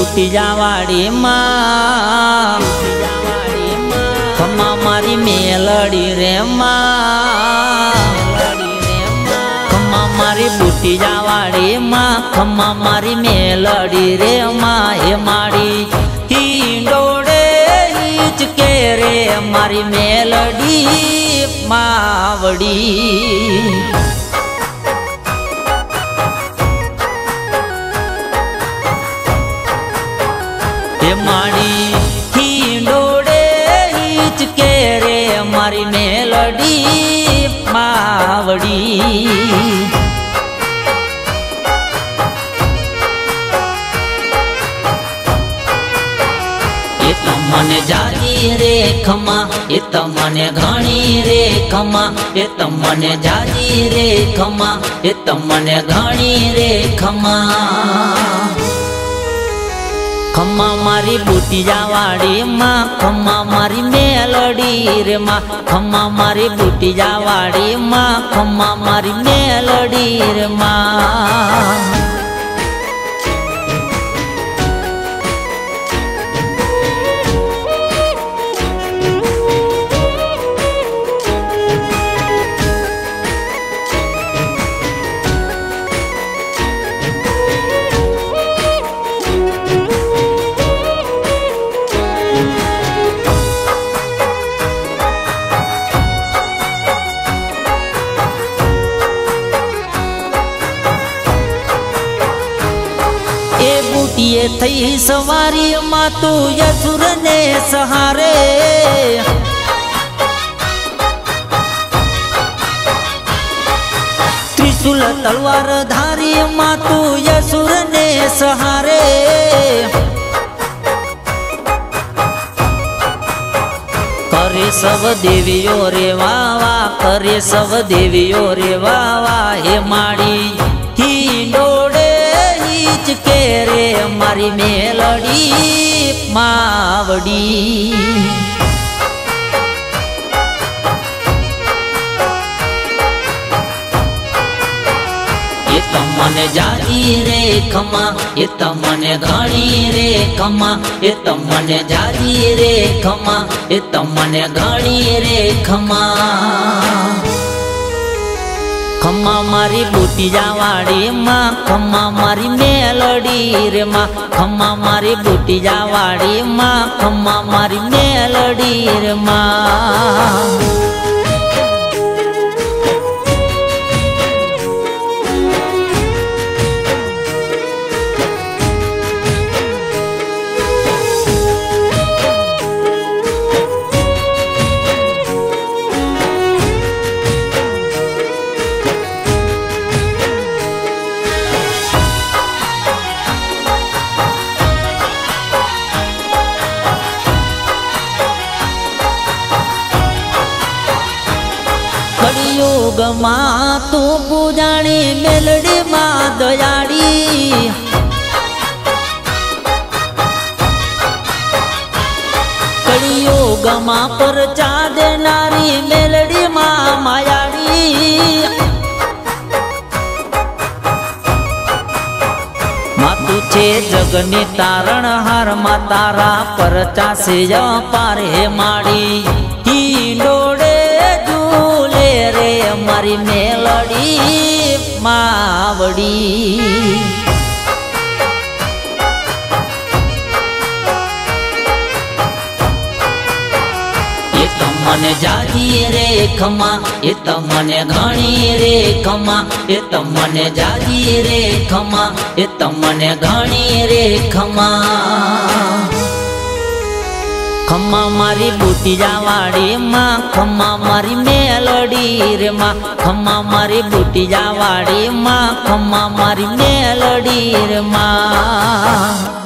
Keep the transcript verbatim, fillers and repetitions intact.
बूटिया वाड़ी माँ, खम्मा मारी मेलड़ी रे माँ, खम्मा मारी बूटिया वाड़ी माँ, खम्मा मारी मेलड़ी रे माँ। हे मारी हिंडोड़े हिच के रे मारी मेलड़ी मावड़ी। मारी हिंडोड़े हिच के रे मारी मेलड़ी मावड़ी। ये तो मने जाजी रे खमा, ये तो मने घणी रे खमा, ये तो मने जाजी रे खमा, ये तो मने घणी रे खमा। खम्मा मारी बूटिया वाड़ी माँ, खम्मा मारी मेलड़ी रे माँ, खम्मा मारी बूटिया वाड़ी माँ, खम्मा मारी मेलड़ी रे माँ। बूटिए थई सवारी माँ तू यसुर ने सहारे, त्रिशूल तलवार धारी माँ तू यसुर ने सहारे। करे सब देवियों रे वावा, करे सब देवियों रे वावा। हे माड़ी हिंडोड़े हिच के रे मारी मेलड़ी मावड़ी। ये तो मने जाजी रे खमा, ये तो मने घणी रे खमा, ये तो मने जाजी रे खमा, ये तो मने घणी रे खमा। खम्मा मारी बूटिया वाड़ी माँ, खम्मा मारी मेलड़ी रे माँ, खम्मा मारी बूटिया वाड़ी माँ, खम्मा मारी मेलड़ी रे माँ। कलियुग माँ तू पूजाणी मेलड़ी माँ दयाड़ी, कलियुग माँ पर चाँद नारी मेलड़ी माँ मायाड़ी। माँ तू छे जगनी तारण हार माँ तारा पर चासे पार। हे माड़ी हिंडोड़े रे मारी मेलड़ी मावड़ी। ये तो मने जाजी रे खमा, ये तो मने घणी रे खमा, ये तो मने जाजी रे खमा, ये तो मने घणी रे खमा। खम्मा मारी बूटिया वाड़ी माँ, खम्मा मारी मेलड़ी रे माँ, खम्मा मारी बूटिया वाड़ी माँ, खम्मा मारी मेलड़ी रे माँ।